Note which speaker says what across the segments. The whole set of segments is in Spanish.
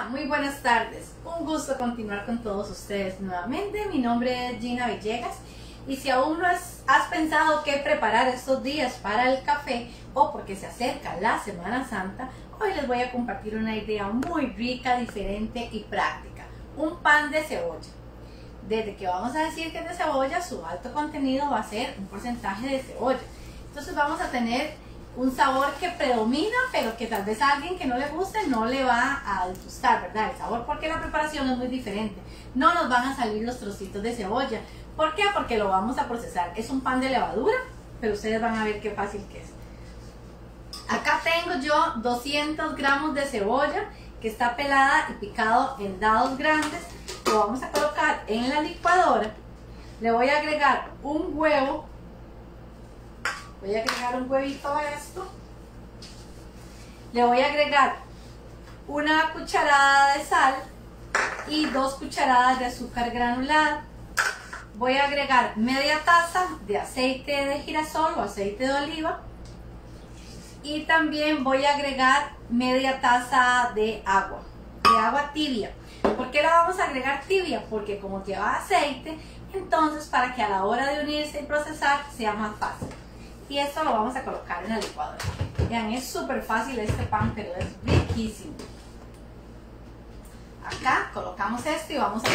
Speaker 1: Hola, muy buenas tardes. Un gusto continuar con todos ustedes nuevamente. Mi nombre es Gina Villegas y si aún no has pensado qué preparar estos días para el café o porque se acerca la Semana Santa, hoy les voy a compartir una idea muy rica, diferente y práctica. Un pan de cebolla. Desde que vamos a decir que es de cebolla, su alto contenido va a ser un porcentaje de cebolla. Entonces vamos a tener un sabor que predomina, pero que tal vez a alguien que no le guste no le va a disgustar, ¿verdad? El sabor, porque la preparación es muy diferente. No nos van a salir los trocitos de cebolla. ¿Por qué? Porque lo vamos a procesar. Es un pan de levadura, pero ustedes van a ver qué fácil que es. Acá tengo yo 200 gramos de cebolla que está pelada y picado en dados grandes. Lo vamos a colocar en la licuadora. Le voy a agregar un huevo. Voy a agregar un huevito a esto. Le voy a agregar una cucharada de sal y 2 cucharadas de azúcar granulada. Voy a agregar media taza de aceite de girasol o aceite de oliva. Y también voy a agregar media taza de agua tibia. ¿Por qué la vamos a agregar tibia? Porque como lleva aceite, entonces para que a la hora de unirse y procesar sea más fácil. Y esto lo vamos a colocar en la licuadora. Vean, es súper fácil este pan, pero es riquísimo. Acá colocamos esto y vamos a...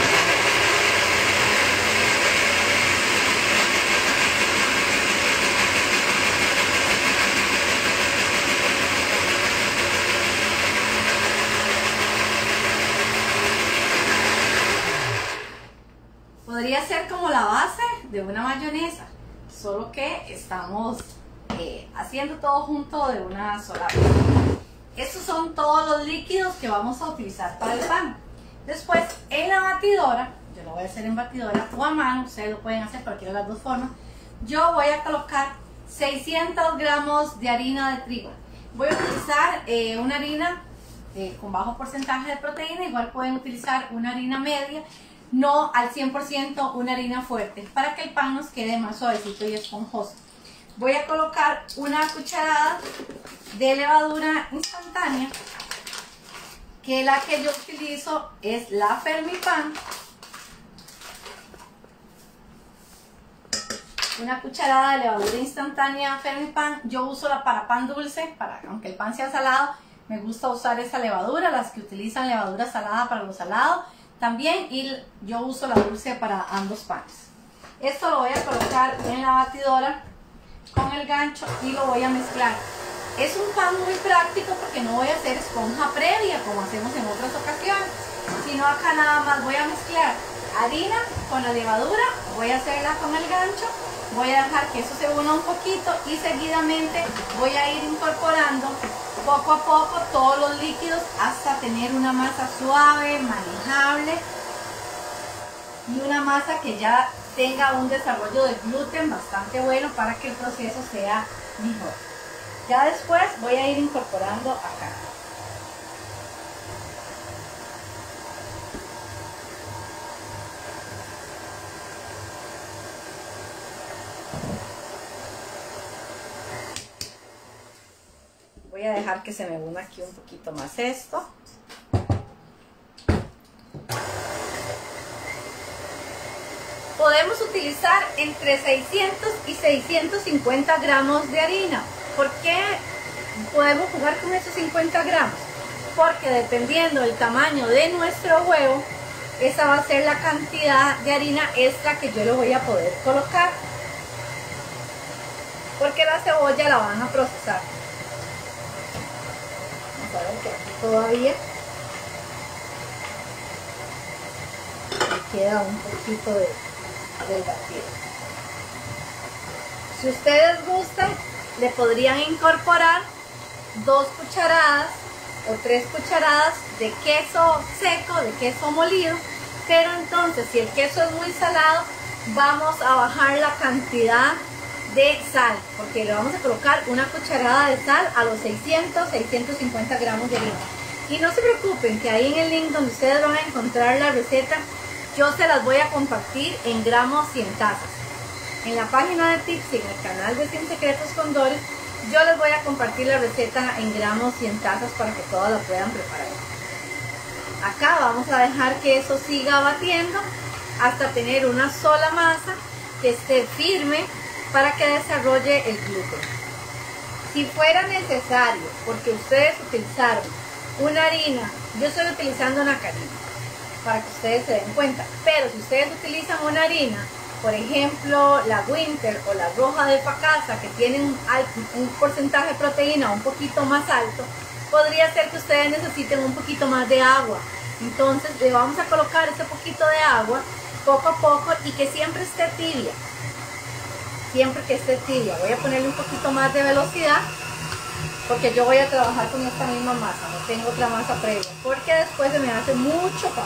Speaker 1: Podría ser como la base de una mayonesa, solo que estamos haciendo todo junto de una sola vez. Estos son todos los líquidos que vamos a utilizar para el pan. Después en la batidora, yo lo voy a hacer en batidora o a mano, ustedes lo pueden hacer cualquiera de las dos formas. Yo voy a colocar 600 gramos de harina de trigo. Voy a utilizar una harina con bajo porcentaje de proteína, igual pueden utilizar una harina media. No al 100% una harina fuerte, para que el pan nos quede más suavecito y esponjoso. Voy a colocar una cucharada de levadura instantánea, que la que yo utilizo es la Fermipan. Una cucharada de levadura instantánea Fermipan. Yo uso la para pan dulce, aunque el pan sea salado, me gusta usar esa levadura. Las que utilizan levadura salada para lo salado también, y yo uso la dulce para ambos panes. Esto lo voy a colocar en la batidora con el gancho y lo voy a mezclar. Es un pan muy práctico porque no voy a hacer esponja previa como hacemos en otras ocasiones, sino acá nada más voy a mezclar harina con la levadura, voy a hacerla con el gancho, voy a dejar que eso se una un poquito y seguidamente voy a ir incorporando poco a poco todos los líquidos hasta tener una masa suave, manejable y una masa que ya tenga un desarrollo de gluten bastante bueno para que el proceso sea mejor. Ya después voy a ir incorporando acá. Voy a dejar que se me una aquí un poquito más esto. Podemos utilizar entre 600 y 650 gramos de harina. ¿Por qué podemos jugar con esos 50 gramos? Porque dependiendo del tamaño de nuestro huevo, esa va a ser la cantidad de harina extra que yo le voy a poder colocar. Porque la cebolla la van a procesar. Vamos a ver que aquí todavía me queda un poquito del batido. Si ustedes gustan, le podrían incorporar 2 cucharadas o 3 cucharadas de queso seco, de queso molido, pero entonces si el queso es muy salado, vamos a bajar la cantidad de sal, porque le vamos a colocar una cucharada de sal a los 600-650 gramos de harina. Y no se preocupen que ahí en el link donde ustedes van a encontrar la receta, yo se las voy a compartir en gramos y en tazas. En la página de tips y en el canal de Sin Secretos con Doris, yo les voy a compartir la receta en gramos y en tazas para que todas la puedan preparar. Acá vamos a dejar que eso siga batiendo hasta tener una sola masa que esté firme para que desarrolle el gluten. Si fuera necesario, porque ustedes utilizaron una harina, yo estoy utilizando una harina para que ustedes se den cuenta, pero si ustedes utilizan una harina, por ejemplo la Winter o la roja de Pacasa, que tienen un porcentaje de proteína un poquito más alto, podría ser que ustedes necesiten un poquito más de agua. Entonces le vamos a colocar ese poquito de agua poco a poco y que siempre esté tibia. Siempre que esté tibia. Voy a ponerle un poquito más de velocidad porque yo voy a trabajar con esta misma masa, no tengo otra masa previa, porque después se me hace mucho pan.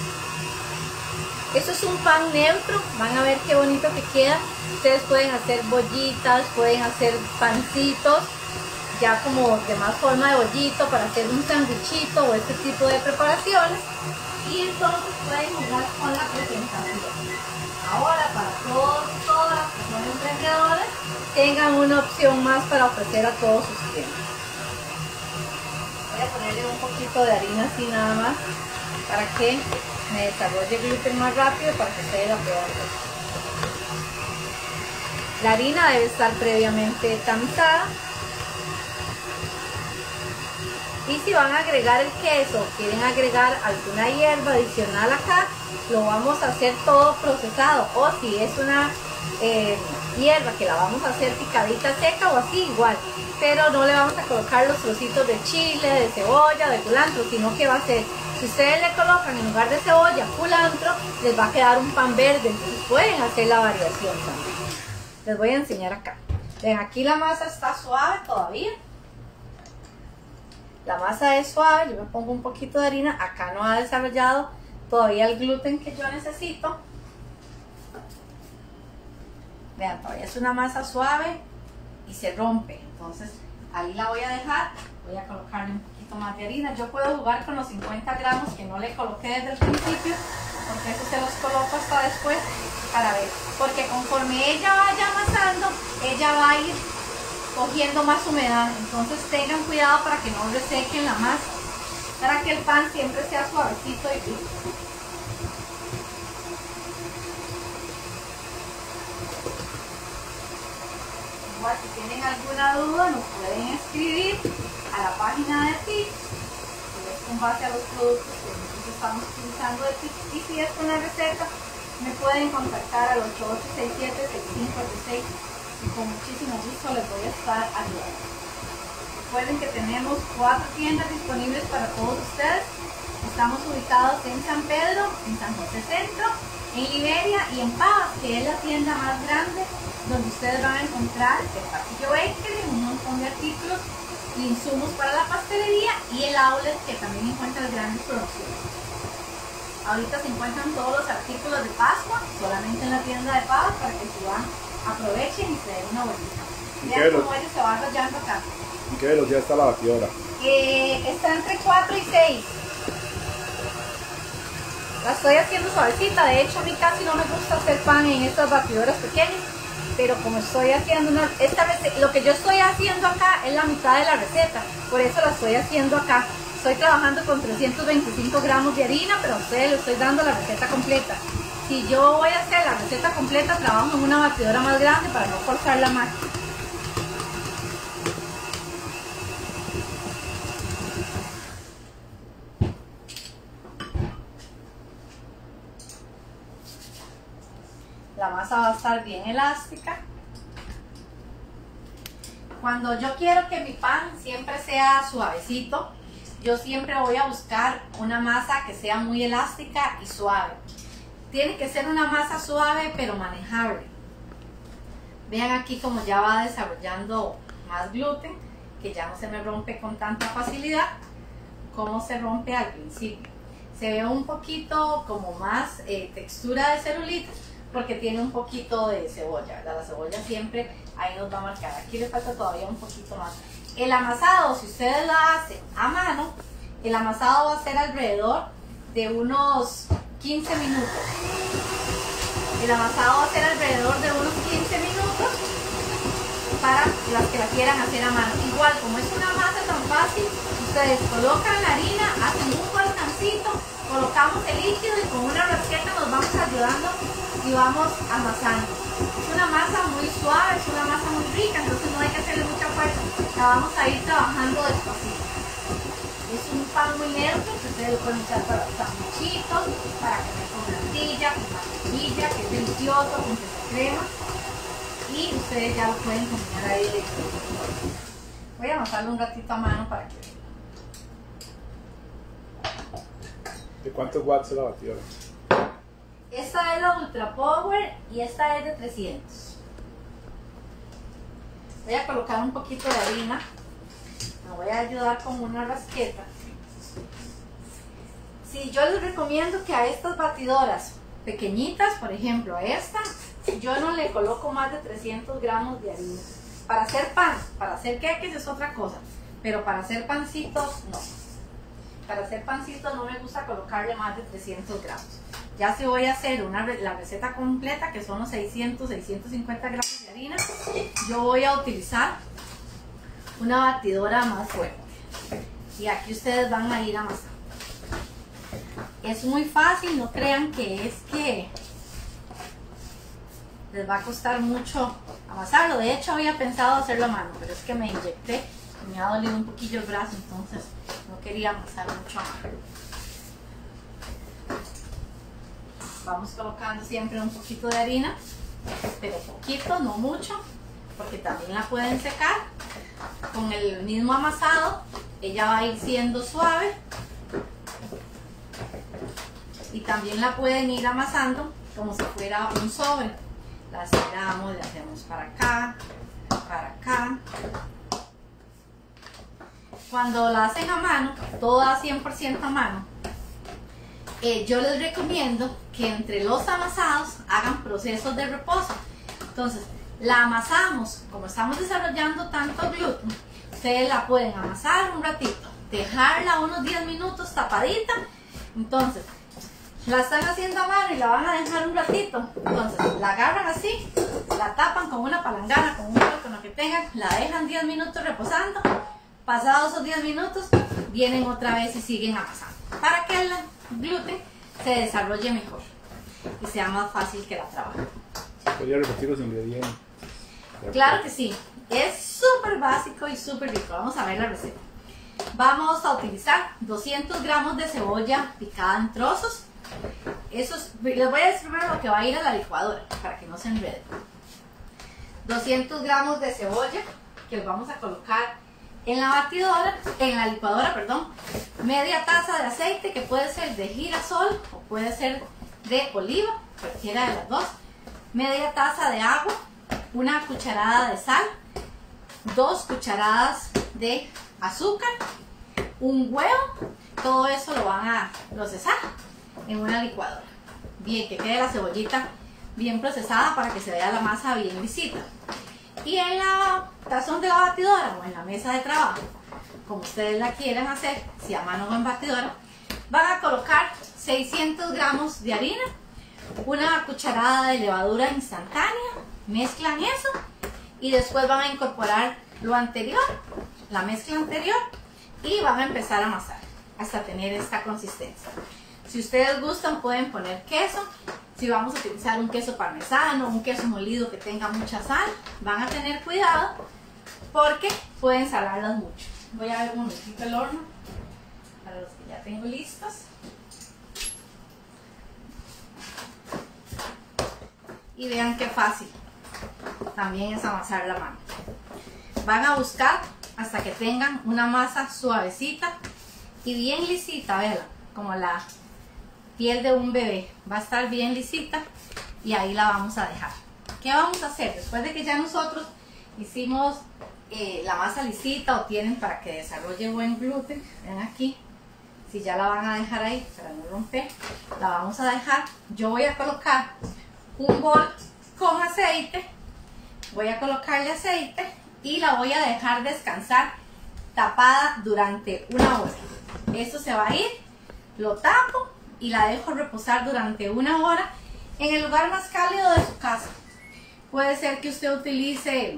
Speaker 1: Esto es un pan neutro, van a ver qué bonito que queda. Ustedes pueden hacer bollitas, pueden hacer pancitos, ya como de más forma de bollito para hacer un sandwichito o este tipo de preparaciones. Y entonces pueden jugar con la presentación. Ahora, para todas las que son emprendedores, tengan una opción más para ofrecer a todos sus clientes. Voy a ponerle un poquito de harina así nada más para que me desarrolle el gluten más rápido, para que ustedes la puedan ver. La harina debe estar previamente tamizada. Y si van a agregar el queso, quieren agregar alguna hierba adicional acá, lo vamos a hacer todo procesado. O si es una hierba que la vamos a hacer picadita seca o así, igual. Pero no le vamos a colocar los trocitos de chile, de cebolla, de culantro, sino que va a ser, si ustedes le colocan en lugar de cebolla culantro, les va a quedar un pan verde. Entonces pueden hacer la variación también. Les voy a enseñar acá. Ven, aquí la masa está suave todavía. La masa es suave, yo me pongo un poquito de harina, acá no ha desarrollado todavía el gluten que yo necesito. Vean, todavía es una masa suave y se rompe, entonces ahí la voy a dejar, voy a colocarle un poquito más de harina. Yo puedo jugar con los 50 gramos que no le coloqué desde el principio, porque eso se los coloco hasta después para ver, porque conforme ella vaya amasando, ella va a ir cogiendo más humedad, entonces tengan cuidado para que no resequen la masa, para que el pan siempre sea suavecito y rico. Igual si tienen alguna duda nos pueden escribir a la página de tips, que es con base a los productos que nosotros estamos utilizando de tips, y si es una receta me pueden contactar al 8867-6586 y con muchísimo gusto les voy a estar ayudando. Recuerden que tenemos 4 tiendas disponibles para todos ustedes. Estamos ubicados en San Pedro, en San José Centro, en Liberia y en Pavas, que es la tienda más grande donde ustedes van a encontrar el pasillo bakery, un montón de artículos y insumos para la pastelería, y el outlet que también encuentra grandes producciones. Ahorita se encuentran todos los artículos de Pascua solamente en la tienda de Pavas para que si van aprovechen y se den una vuelta. Vean cómo ellos se van enrollando acá.
Speaker 2: ¿En qué velocidad está la batidora?
Speaker 1: Está entre 4 y 6. La estoy haciendo suavecita. De hecho, a mí casi no me gusta hacer pan en estas batidoras pequeñas, pero como estoy haciendo lo que yo estoy haciendo acá es la mitad de la receta, por eso la estoy haciendo acá. Estoy trabajando con 325 gramos de harina, pero a ustedes les estoy dando la receta completa. Si yo voy a hacer la receta completa, trabajo en una batidora más grande para no forzar la máquina. La masa va a estar bien elástica. Cuando yo quiero que mi pan siempre sea suavecito, yo siempre voy a buscar una masa que sea muy elástica y suave. Tiene que ser una masa suave pero manejable. Vean aquí como ya va desarrollando más gluten, que ya no se me rompe con tanta facilidad como se rompe al principio. Se ve un poquito como más textura de celulitis porque tiene un poquito de cebolla, ¿verdad? La cebolla siempre ahí nos va a marcar. Aquí le falta todavía un poquito más. El amasado, si ustedes la hacen a mano, el amasado va a ser alrededor de unos 15 minutos. El amasado va a ser alrededor de unos 15 minutos para las que la quieran hacer a mano. Igual, como es una masa tan fácil, ustedes colocan la harina, hacen un volcancito vasito, colocamos el líquido y con una rasqueta nos vamos ayudando y vamos amasando. Es una masa muy suave, es una masa muy rica, entonces no hay que hacerle mucha fuerza, la vamos a ir trabajando despacito. Es un pan muy neutro que ustedes lo pueden usar para los sanduchitos, para comer con natilla, con mantequilla, que es delicioso, con queso crema. Y ustedes ya lo pueden combinar ahí. Voy a amasarlo un ratito a mano para que vean.
Speaker 2: ¿De cuántos watts es la batidora?
Speaker 1: Esta es la Ultra Power y esta es de 300. Voy a colocar un poquito de harina. Me voy a ayudar con una rasqueta. Sí, yo les recomiendo que a estas batidoras pequeñitas, por ejemplo a esta, yo no le coloco más de 300 gramos de harina. Para hacer pan, para hacer queques es otra cosa, pero para hacer pancitos no. Para hacer pancitos no me gusta colocarle más de 300 gramos. Ya si voy a hacer la receta completa, que son los 600, 650 gramos de harina, yo voy a utilizar una batidora más fuerte. Y aquí ustedes van a ir amasando. Es muy fácil, no crean que es que les va a costar mucho amasarlo. De hecho había pensado hacerlo a mano, pero es que me inyecté y me ha dolido un poquillo el brazo, entonces no quería amasar mucho a mano. Vamos colocando siempre un poquito de harina, pero poquito, no mucho, porque también la pueden secar. Con el mismo amasado ella va a ir siendo suave y también la pueden ir amasando como si fuera un sobre. La estiramos, la hacemos para acá, para acá. Cuando la hacen a mano, toda 100% a mano, yo les recomiendo que entre los amasados hagan procesos de reposo. Entonces, la amasamos, como estamos desarrollando tanto gluten, ustedes la pueden amasar un ratito, dejarla unos 10 minutos tapadita. Entonces, la están haciendo a mano y la van a dejar un ratito. Entonces, la agarran así, la tapan con una palangana, con un bol, con lo que tengan, la dejan 10 minutos reposando. Pasados esos 10 minutos, vienen otra vez y siguen amasando, para que el gluten se desarrolle mejor y sea más fácil que la trabajen.
Speaker 2: ¿Podría repetir los ingredientes?
Speaker 1: Claro que sí, es súper básico y súper rico. Vamos a ver la receta. Vamos a utilizar 200 gramos de cebolla picada en trozos. Les voy a decir primero lo que va a ir a la licuadora para que no se enrede. 200 gramos de cebolla que los vamos a colocar en la licuadora, perdón. Media taza de aceite, que puede ser de girasol o puede ser de oliva, cualquiera de las dos. Media taza de agua, una cucharada de sal, 2 cucharadas de azúcar, un huevo. Todo eso lo van a procesar en una licuadora. Bien, que quede la cebollita bien procesada para que se vea la masa bien lisita. Y en la tazón de la batidora o en la mesa de trabajo, como ustedes la quieran hacer, si a mano o en batidora, van a colocar 600 gramos de harina, una cucharada de levadura instantánea, mezclan eso y después van a incorporar lo anterior, la mezcla anterior, y van a empezar a amasar hasta tener esta consistencia. Si ustedes gustan pueden poner queso. Si vamos a utilizar un queso parmesano, un queso molido que tenga mucha sal, van a tener cuidado porque pueden salarlas mucho. Voy a ver un momentito el horno para los que ya tengo listos. Y vean qué fácil también es amasar la mano. Van a buscar hasta que tengan una masa suavecita y bien lisita, veanla, como la piel de un bebé. Va a estar bien lisita y ahí la vamos a dejar. ¿Qué vamos a hacer? Después de que ya nosotros hicimos la masa lisita o tienen para que desarrolle buen gluten, ven aquí, si ya la van a dejar ahí para no romper, la vamos a dejar. Yo voy a colocar un bol con aceite, voy a colocarle aceite y la voy a dejar descansar tapada durante 1 hora. Esto se va a ir, lo tapo y la dejo reposar durante 1 hora en el lugar más cálido de su casa. Puede ser que usted utilice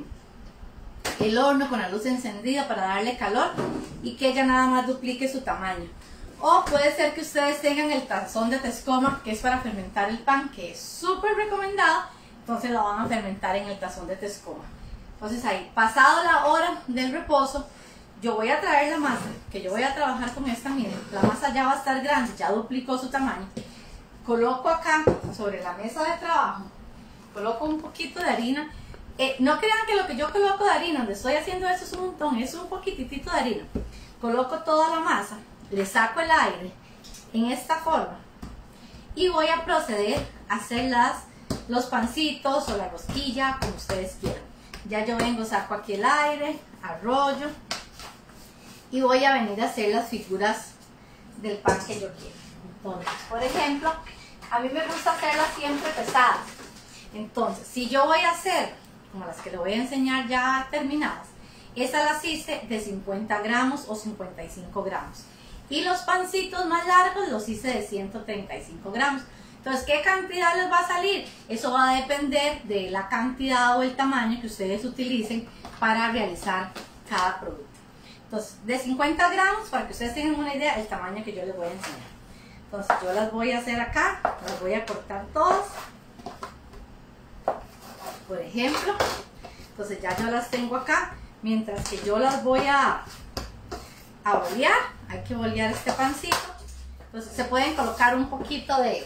Speaker 1: el horno con la luz encendida para darle calor y que ella nada más duplique su tamaño. O puede ser que ustedes tengan el tazón de Tescoma, que es para fermentar el pan, que es súper recomendado. Entonces lo van a fermentar en el tazón de Tescoma. Entonces ahí, pasado la hora del reposo, yo voy a traer la masa, que yo voy a trabajar con esta, miren, la masa ya va a estar grande, ya duplicó su tamaño. Coloco acá, sobre la mesa de trabajo, coloco un poquito de harina. No crean que lo que yo coloco de harina, donde estoy haciendo eso es un montón, es un poquitito de harina. Coloco toda la masa, le saco el aire en esta forma y voy a proceder a hacer los pancitos o la rosquilla, como ustedes quieran. Ya yo vengo, saco aquí el aire, arrollo y voy a venir a hacer las figuras del pan que yo quiero. Entonces, por ejemplo, a mí me gusta hacerlas siempre pesadas. Entonces, si yo voy a hacer, como las que le voy a enseñar ya terminadas, estas las hice de 50 gramos o 55 gramos. Y los pancitos más largos los hice de 135 gramos. Entonces, ¿qué cantidad les va a salir? Eso va a depender de la cantidad o el tamaño que ustedes utilicen para realizar cada producto. Entonces, de 50 gramos, para que ustedes tengan una idea del tamaño que yo les voy a enseñar. Entonces, yo las voy a hacer acá, las voy a cortar todas. Por ejemplo, entonces ya yo las tengo acá. Mientras que yo las voy a bolear, hay que bolear este pancito. Entonces se pueden colocar un poquito de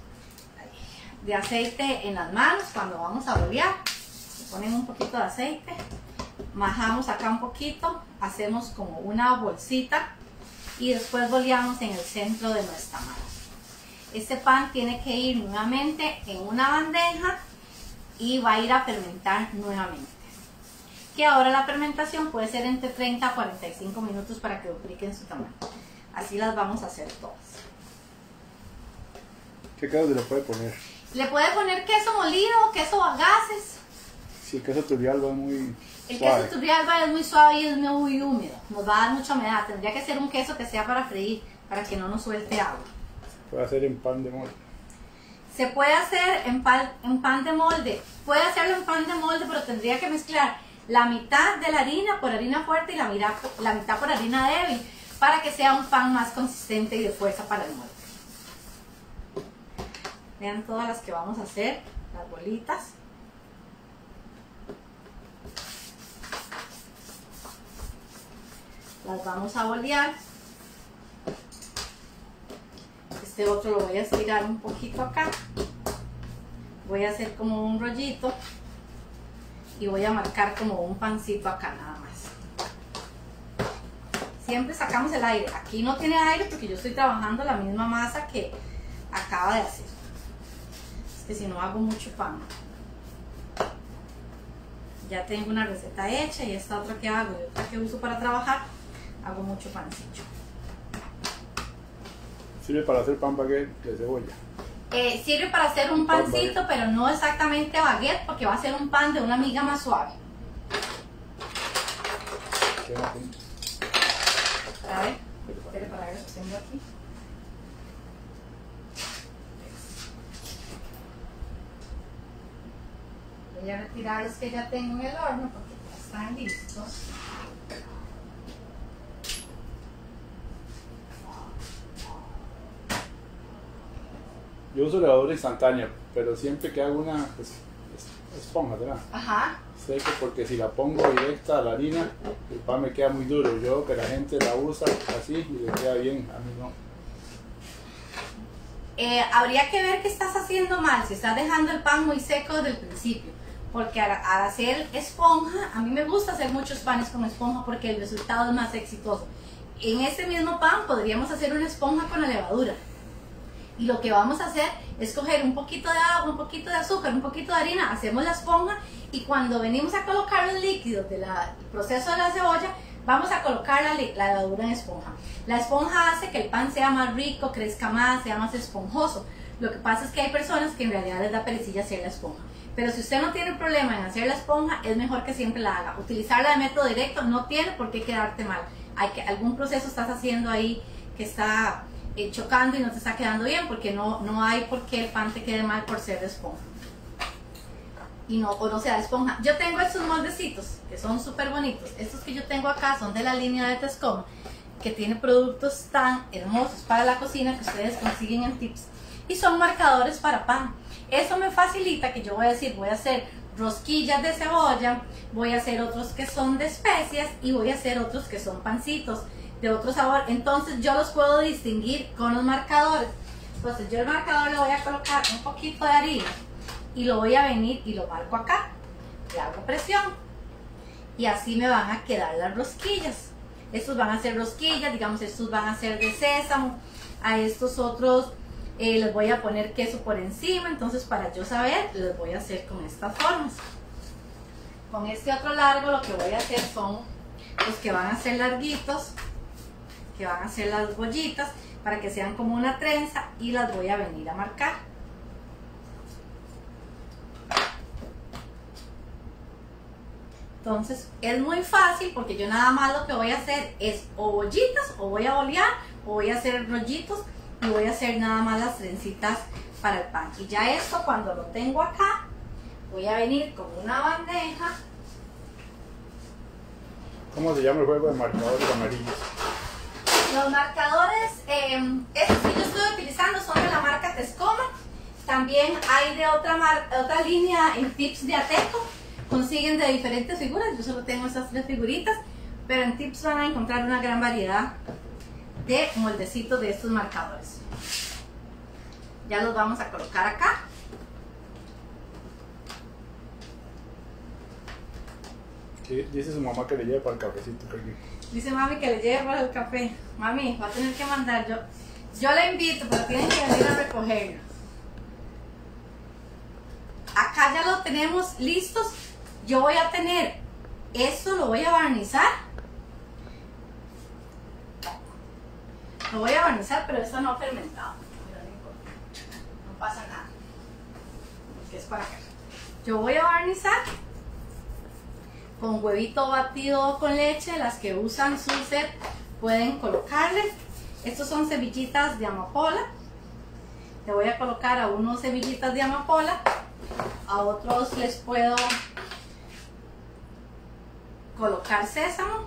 Speaker 1: aceite en las manos cuando vamos a bolear. Se ponen un poquito de aceite, majamos acá un poquito, hacemos como una bolsita y después boleamos en el centro de nuestra mano. Este pan tiene que ir nuevamente en una bandeja y va a ir a fermentar nuevamente. Que ahora la fermentación puede ser entre 30 a 45 minutos para que dupliquen su tamaño. Así las vamos a hacer todas.
Speaker 2: ¿Qué queso se le puede poner?
Speaker 1: Le puede poner queso molido o queso a gases.
Speaker 2: Sí, el queso Turrialba es muy
Speaker 1: El
Speaker 2: suave.
Speaker 1: queso Turrialba es muy suave y es muy húmedo. Nos va a dar mucha humedad. Tendría que ser un queso que sea para freír, para que no nos suelte agua.
Speaker 2: Se puede hacer en pan de molde.
Speaker 1: Se puede hacer en pan de molde. Puede hacerlo en pan de molde, pero tendría que mezclar la mitad de la harina por harina fuerte y la mitad por harina débil para que sea un pan más consistente y de fuerza para el molde. Vean todas las que vamos a hacer, las bolitas. Las vamos a bolear. Este otro lo voy a estirar un poquito acá. Voy a hacer como un rollito y voy a marcar como un pancito acá nada más. Siempre sacamos el aire. Aquí no tiene aire porque yo estoy trabajando la misma masa que acaba de hacer. Es que si no hago mucho pan. Ya tengo una receta hecha y esta otra que hago y otra que uso para trabajar, hago mucho pancillo.
Speaker 2: Sirve para hacer pan baguette de cebolla.
Speaker 1: Sirve para hacer un pancito, pero no exactamente baguette, porque va a ser un pan de una miga más suave. A ver, espere para ver lo que tengo aquí. Voy a retirar los que ya tengo en el horno porque ya están listos.
Speaker 2: Yo uso levadura instantánea, pero siempre que hago una pues, esponja, ¿verdad?
Speaker 1: Ajá.
Speaker 2: Sé que porque si la pongo directa a la harina, el pan me queda muy duro. Yo veo que la gente la usa así y le queda bien, a mí no.
Speaker 1: Habría que ver qué estás haciendo mal, si estás dejando el pan muy seco desde el principio. Porque al hacer esponja, a mí me gusta hacer muchos panes con esponja porque el resultado es más exitoso. En este mismo pan podríamos hacer una esponja con la levadura. Y lo que vamos a hacer es coger un poquito de agua, un poquito de azúcar, un poquito de harina, hacemos la esponja y cuando venimos a colocar los líquidos del proceso de la cebolla, vamos a colocar la levadura en esponja. La esponja hace que el pan sea más rico, crezca más, sea más esponjoso. Lo que pasa es que hay personas que en realidad les da perecilla hacer la esponja. Pero si usted no tiene problema en hacer la esponja, es mejor que siempre la haga. Utilizarla de método directo no tiene por qué quedarte mal. Algún proceso estás haciendo ahí que está chocando y no te está quedando bien, porque no hay por qué el pan te quede mal por ser de esponja o no sea de esponja. Yo tengo estos moldecitos que son súper bonitos. Estos que yo tengo acá son de la línea de Tescoma, que tiene productos tan hermosos para la cocina que ustedes consiguen en Tips, y son marcadores para pan. Eso me facilita que yo voy a decir, voy a hacer rosquillas de cebolla, voy a hacer otros que son de especias y voy a hacer otros que son pancitos de otro sabor. Entonces yo los puedo distinguir con los marcadores. Entonces yo el marcador le voy a colocar un poquito de harina y lo voy a venir y lo marco acá, le hago presión y así me van a quedar las rosquillas. Estos van a ser rosquillas, digamos, estos van a ser de sésamo. A estos otros les voy a poner queso por encima. Entonces para yo saber, les voy a hacer con estas formas. Con este otro largo lo que voy a hacer son los que van a ser larguitos, que van a ser las bollitas, para que sean como una trenza, y las voy a venir a marcar. Entonces es muy fácil porque yo nada más lo que voy a hacer es o bollitas, o voy a bolear, o voy a hacer rollitos, y voy a hacer nada más las trencitas para el pan. Y ya esto, cuando lo tengo acá, voy a venir con una bandeja.
Speaker 2: ¿Cómo se llama el juego de marcadores amarillos?
Speaker 1: Los marcadores, estos que yo estoy utilizando son de la marca Tescoma. También hay de otra línea en Tips de Ateco. Consiguen de diferentes figuras, yo solo tengo esas 3 figuritas, pero en Tips van a encontrar una gran variedad de moldecitos de estos marcadores. Ya los vamos a colocar acá.
Speaker 2: ¿Qué dice su mamá que le lleve para el cafecito?
Speaker 1: Dice mami que le lleve para el café. Mami, va a tener que mandar, yo la invito, pero tienen que venir a recogerlo. Acá ya lo tenemos listos. Yo voy a tener esto, lo voy a barnizar. Lo voy a barnizar, pero esto no ha fermentado. No pasa nada. Porque es para acá. Yo voy a barnizar con huevito batido con leche. Las que usan Sulset pueden colocarle. Estos son semillitas de amapola. Le voy a colocar a unos semillitas de amapola. A otros les puedo colocar sésamo.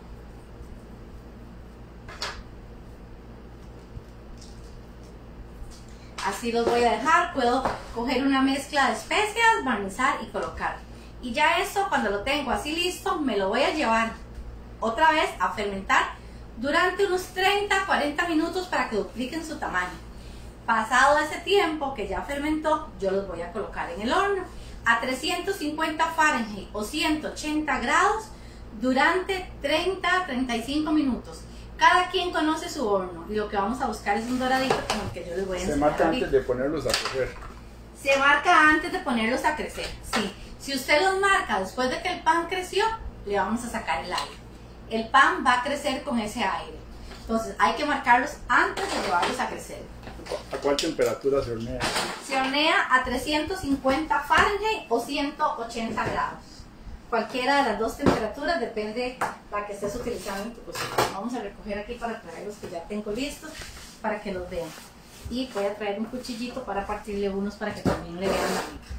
Speaker 1: Así los voy a dejar. Puedo coger una mezcla de especias, barnizar y colocar. Y ya eso, cuando lo tengo así listo, me lo voy a llevar otra vez a fermentar durante unos 30-40 minutos para que dupliquen su tamaño. Pasado ese tiempo que ya fermentó, yo los voy a colocar en el horno a 350 Fahrenheit o 180 grados durante 30-35 minutos. Cada quien conoce su horno y lo que vamos a buscar es un doradito como el que yo les voy a enseñar.
Speaker 2: Se marca
Speaker 1: ahorita.
Speaker 2: antes de ponerlos a crecer.
Speaker 1: Se marca antes de ponerlos a crecer, sí. Si usted los marca después de que el pan creció, le vamos a sacar el aire. El pan va a crecer con ese aire. Entonces hay que marcarlos antes de llevarlos a crecer.
Speaker 2: ¿A cuál temperatura se hornea?
Speaker 1: Se hornea a 350 Fahrenheit o 180 grados. Cualquiera de las dos temperaturas, depende la que estés utilizando en tu cocina. Vamos a recoger aquí para traer los que ya tengo listos para que los vean. Y voy a traer un cuchillito para partirle unos para que también le vean la mica.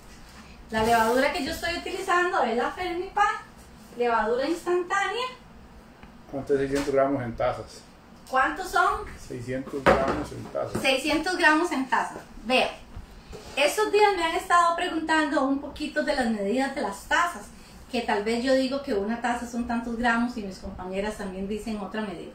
Speaker 1: La levadura que yo estoy utilizando es la Fermipan, levadura instantánea.
Speaker 2: ¿Cuántos 600 gramos en tazas?
Speaker 1: ¿Cuántos son?
Speaker 2: 600 gramos en tazas.
Speaker 1: 600 gramos en taza. Vean, estos días me han estado preguntando un poquito de las medidas de las tazas, que tal vez yo digo que una taza son tantos gramos y mis compañeras también dicen otra medida.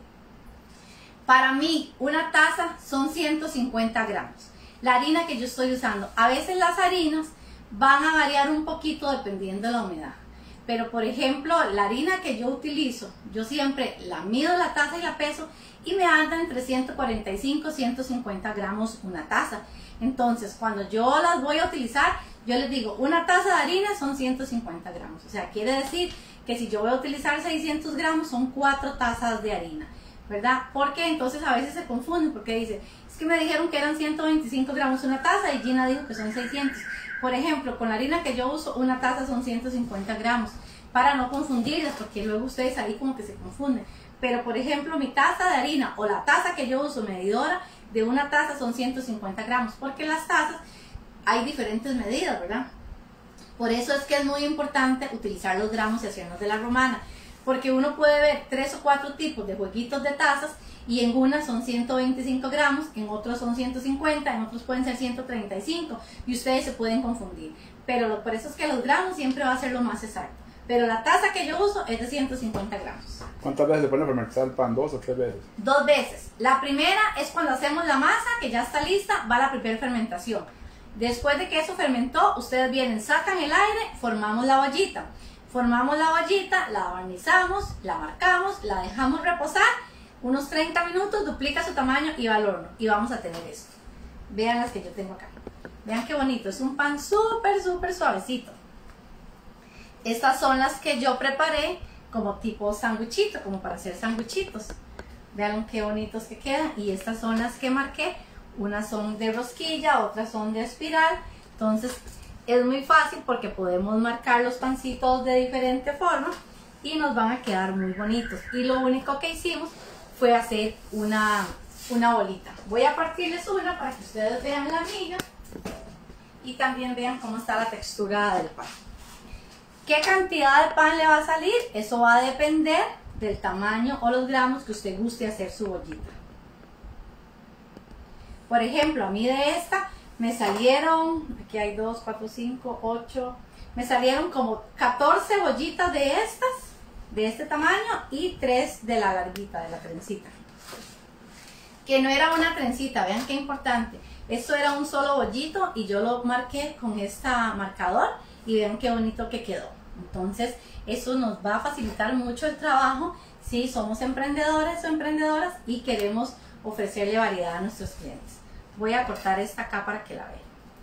Speaker 1: Para mí, una taza son 150 gramos. La harina que yo estoy usando, a veces las harinas van a variar un poquito dependiendo de la humedad. Pero por ejemplo, la harina que yo utilizo, yo siempre la mido la taza y la peso y me anda entre 145 y 150 gramos una taza. Entonces, cuando yo las voy a utilizar, yo les digo, una taza de harina son 150 gramos. O sea, quiere decir que si yo voy a utilizar 600 gramos, son 4 tazas de harina, ¿verdad? Porque entonces a veces se confunden, porque dicen, es que me dijeron que eran 125 gramos una taza y Gina dijo que son 600. Por ejemplo, con la harina que yo uso, una taza son 150 gramos, para no confundirlas, porque luego ustedes ahí como que se confunden. Pero por ejemplo, mi taza de harina o la taza que yo uso medidora de una taza son 150 gramos, porque las tazas hay diferentes medidas, ¿verdad? Por eso es que es muy importante utilizar los gramos y hacernos de la romana, porque uno puede ver 3 o 4 tipos de jueguitos de tazas y en unas son 125 gramos, en otros son 150, en otros pueden ser 135 y ustedes se pueden confundir. Pero por eso es que los gramos siempre va a ser lo más exacto. Pero la taza que yo uso es de 150 gramos.
Speaker 2: ¿Cuántas veces se pone a fermentar el pan? ¿2 o 3 veces?
Speaker 1: 2 veces. La primera es cuando hacemos la masa, que ya está lista, va la primera fermentación. Después de que eso fermentó, ustedes vienen, sacan el aire, formamos la ollita. Formamos la ollita, la barnizamos, la marcamos, la dejamos reposar unos 30 minutos, duplica su tamaño y va al horno. Y vamos a tener esto. Vean las que yo tengo acá. Vean qué bonito, es un pan súper, súper suavecito. Estas son las que yo preparé como tipo sándwichito, como para hacer sándwichitos. Vean qué bonitos que quedan. Y estas son las que marqué. Unas son de rosquilla, otras son de espiral. Entonces es muy fácil porque podemos marcar los pancitos de diferente forma y nos van a quedar muy bonitos. Y lo único que hicimos fue hacer una bolita. Voy a partirles una para que ustedes vean la miga y también vean cómo está la textura del pan. ¿Qué cantidad de pan le va a salir? Eso va a depender del tamaño o los gramos que usted guste hacer su bollita. Por ejemplo, a mí de esta me salieron, aquí hay 2, 4, 5, 8, me salieron como 14 bollitas de estas, de este tamaño, y 3 de la larguita, de la trencita. Que no era una trencita, vean qué importante. Esto era un solo bollito y yo lo marqué con este marcador y vean qué bonito que quedó. Entonces, eso nos va a facilitar mucho el trabajo si somos emprendedores o emprendedoras y queremos ofrecerle variedad a nuestros clientes. Voy a cortar esta acá para que la vean.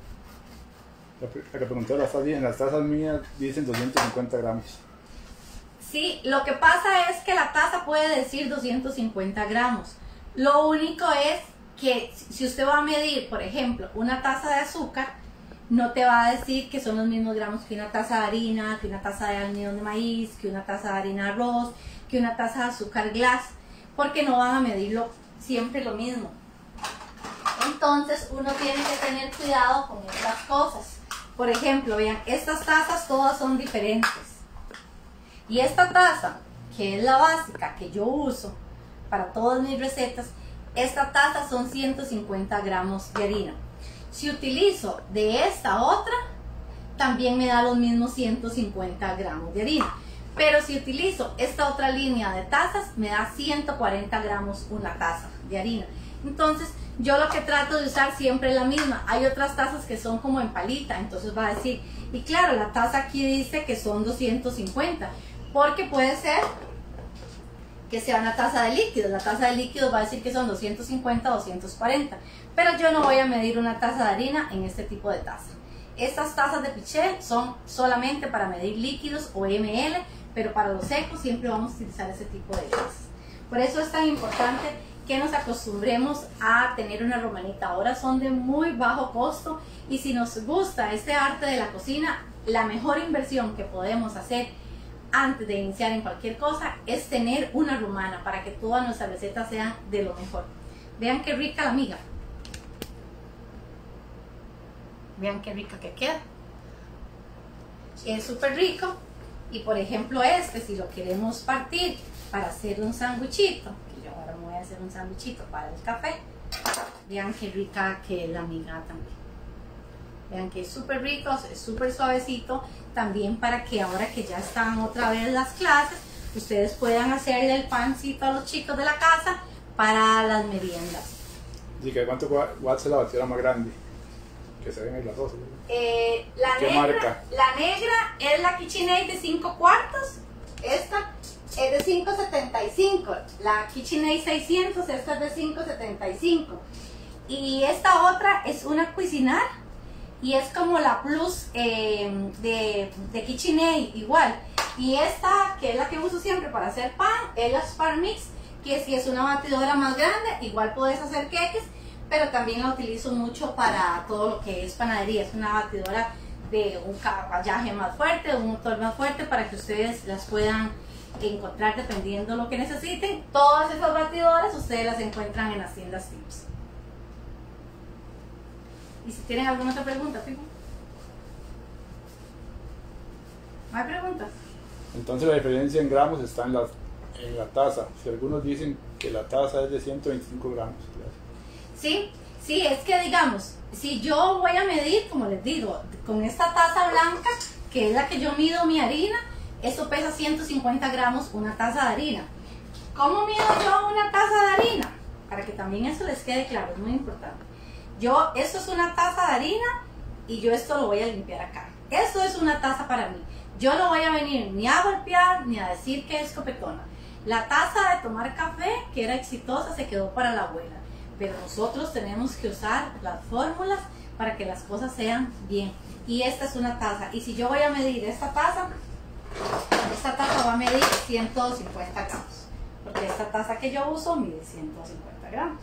Speaker 2: La que pregunté, las tazas mías dicen 250 gramos.
Speaker 1: Sí, lo que pasa es que la taza puede decir 250 gramos. Lo único es que si usted va a medir, por ejemplo, una taza de azúcar, no te va a decir que son los mismos gramos que una taza de harina, que una taza de almidón de maíz, que una taza de harina de arroz, que una taza de azúcar glass, porque no van a medirlo siempre lo mismo. Entonces uno tiene que tener cuidado con estas cosas. Por ejemplo, vean, estas tazas todas son diferentes. Y esta taza, que es la básica que yo uso para todas mis recetas, esta taza son 150 gramos de harina. Si utilizo de esta otra, también me da los mismos 150 gramos de harina. Pero si utilizo esta otra línea de tazas, me da 140 gramos una taza de harina. Entonces, yo lo que trato de usar siempre es la misma. Hay otras tazas que son como en palita, entonces va a decir, y claro, la taza aquí dice que son 250, porque puede ser que sea una taza de líquidos. La taza de líquidos va a decir que son 250 o 240, pero yo no voy a medir una taza de harina en este tipo de taza. Estas tazas de Pichel son solamente para medir líquidos o ml, pero para los secos siempre vamos a utilizar ese tipo de tazas. Por eso es tan importante que nos acostumbremos a tener una romanita. Ahora son de muy bajo costo y si nos gusta este arte de la cocina, la mejor inversión que podemos hacer antes de iniciar en cualquier cosa es tener una romana para que todas nuestras recetas sean de lo mejor. Vean qué rica la miga. Vean qué rica que queda. Es súper rico. Y por ejemplo si lo queremos partir para hacer un sándwichito, que yo ahora me voy a hacer un sándwichito para el café, vean qué rica que es la miga también. Vean que es súper rico, es súper suavecito, también para que ahora que ya están otra vez las clases, ustedes puedan hacerle el pancito a los chicos de la casa para las meriendas.
Speaker 2: ¿Y que cuánto watts es la batidora más grande? Que se ven ahí las dos.
Speaker 1: ¿Qué
Speaker 2: marca?
Speaker 1: La negra es la KitchenAid de 5 cuartos, esta es de 5.75, la KitchenAid 600, esta es de 5.75, y esta otra es una Cuisinart y es como la Plus de KitchenAid igual, y esta que es la que uso siempre para hacer pan es la Spark Mix, que si es una batidora más grande igual puedes hacer queques, pero también la utilizo mucho para todo lo que es panadería. Es una batidora de un caballaje más fuerte, un motor más fuerte, para que ustedes las puedan encontrar dependiendo lo que necesiten. Todas esas batidoras ustedes las encuentran en las tiendas Tips. Y si tienen alguna otra pregunta, Fijo. ¿No hay preguntas?
Speaker 2: Entonces la diferencia en gramos está en la taza. Si algunos dicen que la taza es de 125 gramos.
Speaker 1: Sí, sí, es que digamos, si yo voy a medir, como les digo, con esta taza blanca, que es la que yo mido mi harina, eso pesa 150 gramos una taza de harina. ¿Cómo mido yo una taza de harina? Para que también eso les quede claro, es muy importante. Esto es una taza de harina y yo esto lo voy a limpiar acá. Esto es una taza para mí. Yo no voy a venir ni a golpear ni a decir que es copetona. La taza de tomar café, que era exitosa, se quedó para la abuela. Pero nosotros tenemos que usar las fórmulas para que las cosas sean bien. Y esta es una taza. Y si yo voy a medir esta taza va a medir 150 gramos. Porque esta taza que yo uso mide 150 gramos.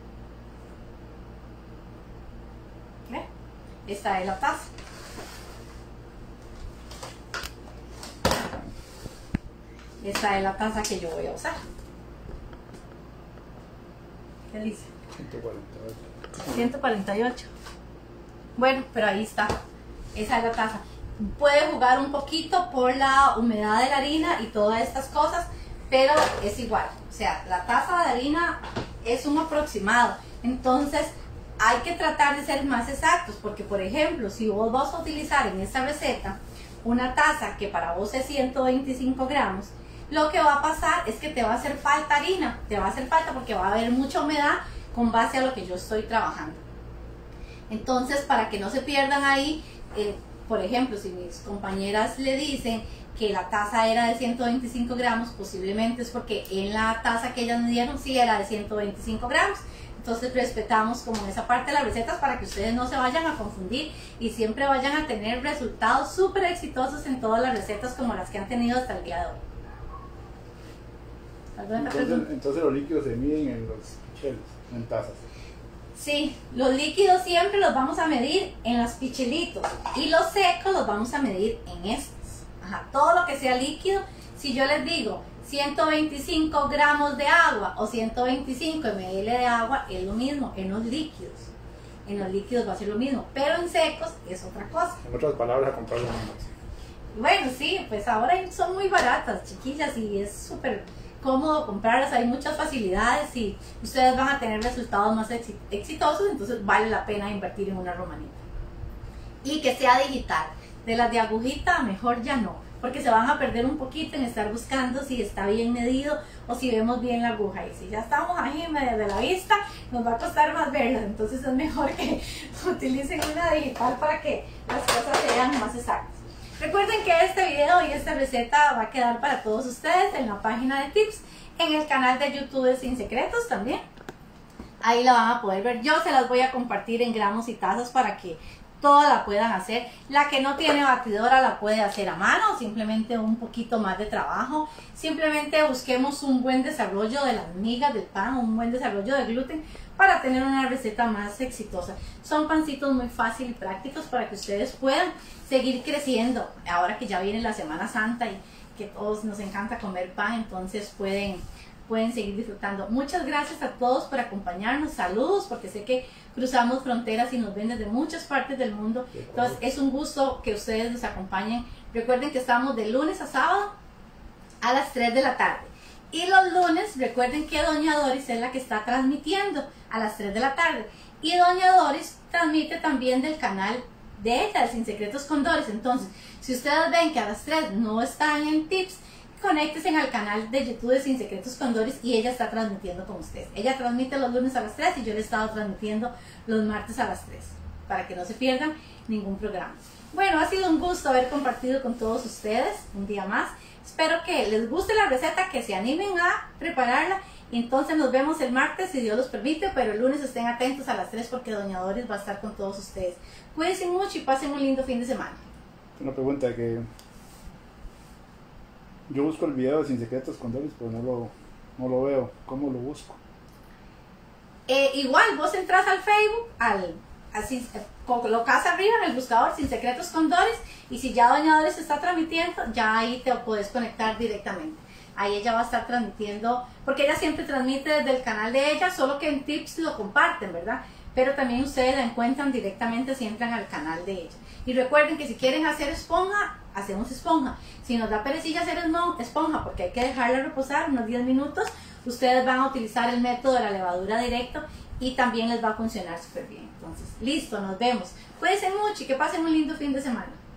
Speaker 1: ¿Ve? Esta es la taza. Esta es la taza que yo voy a usar. ¿Qué dice?
Speaker 2: 148.
Speaker 1: 148. Bueno, pero ahí está. Esa es la taza. Puede jugar un poquito por la humedad de la harina y todas estas cosas, pero es igual. O sea, la taza de harina es un aproximado. Entonces, hay que tratar de ser más exactos, porque por ejemplo, si vos vas a utilizar en esta receta una taza que para vos es 125 gramos, lo que va a pasar es que te va a hacer falta harina, te va a hacer falta porque va a haber mucha humedad con base a lo que yo estoy trabajando. Entonces, para que no se pierdan ahí, por ejemplo, si mis compañeras le dicen que la taza era de 125 gramos, posiblemente es porque en la taza que ellas me dieron sí era de 125 gramos. Entonces respetamos como esa parte de las recetas para que ustedes no se vayan a confundir y siempre vayan a tener resultados súper exitosos en todas las recetas como las que han tenido hasta el día de hoy.
Speaker 2: Entonces los líquidos se miden en los picheles, en tazas.
Speaker 1: Sí, los líquidos siempre los vamos a medir en los pichelitos y los secos los vamos a medir en estos. Ajá, todo lo que sea líquido, si yo les digo 125 gramos de agua o 125 ml de agua, es lo mismo en los líquidos. En los líquidos va a ser lo mismo, pero en secos es otra cosa.
Speaker 2: En otras palabras, a comprar los mismos.
Speaker 1: Bueno, sí, pues ahora son muy baratas, chiquillas, y es súper cómodo comprarlas, hay muchas facilidades y ustedes van a tener resultados más exitosos, entonces vale la pena invertir en una romanita. Y que sea digital, de las de agujita mejor ya no, porque se van a perder un poquito en estar buscando si está bien medido o si vemos bien la aguja, y si ya estamos ahí medio de la vista, nos va a costar más verlas, entonces es mejor que utilicen una digital para que las cosas sean más exactas. Recuerden que este video y esta receta va a quedar para todos ustedes en la página de tips, en el canal de YouTube de Sin Secretos también. Ahí la van a poder ver. Yo se las voy a compartir en gramos y tazas para que todas la puedan hacer. La que no tiene batidora la puede hacer a mano, simplemente un poquito más de trabajo. Simplemente busquemos un buen desarrollo de las migas del pan, un buen desarrollo de gluten para tener una receta más exitosa. Son pancitos muy fáciles y prácticos para que ustedes puedan seguir creciendo. Ahora que ya viene la Semana Santa y que todos nos encanta comer pan, entonces pueden seguir disfrutando. Muchas gracias a todos por acompañarnos. Saludos, porque sé que cruzamos fronteras y nos ven desde muchas partes del mundo. Entonces es un gusto que ustedes nos acompañen. Recuerden que estamos de lunes a sábado a las 3 de la tarde. Y los lunes recuerden que Doña Doris es la que está transmitiendo a las 3 de la tarde. Y Doña Doris transmite también del canal de ella, de Sin Secretos con Doris. Entonces, si ustedes ven que a las 3 no están en tips, conéctense al canal de YouTube de Sin Secretos con Doris y ella está transmitiendo con ustedes. Ella transmite los lunes a las 3 y yo le he estado transmitiendo los martes a las 3 para que no se pierdan ningún programa. Bueno, ha sido un gusto haber compartido con todos ustedes un día más. Espero que les guste la receta, que se animen a prepararla y entonces nos vemos el martes si Dios los permite, pero el lunes estén atentos a las 3 porque Doña Doris va a estar con todos ustedes. Cuídense mucho y pasen un lindo fin de semana.
Speaker 2: Una pregunta que yo busco el video de Sin Secretos con Doris, pero no lo veo. ¿Cómo lo busco?
Speaker 1: Igual, vos entras al Facebook, así colocas arriba en el buscador Sin Secretos con Doris, y si ya Doña Doris está transmitiendo, ya ahí te puedes conectar directamente. Ahí ella va a estar transmitiendo, porque ella siempre transmite desde el canal de ella, solo que en tips lo comparten, ¿verdad? Pero también ustedes la encuentran directamente si entran al canal de ella. Y recuerden que si quieren hacer esponja, hacemos esponja. Si nos da perecilla hacer esponja porque hay que dejarla reposar unos 10 minutos, ustedes van a utilizar el método de la levadura directo y también les va a funcionar súper bien. Entonces, listo, nos vemos. Cuídense mucho y que pasen un lindo fin de semana.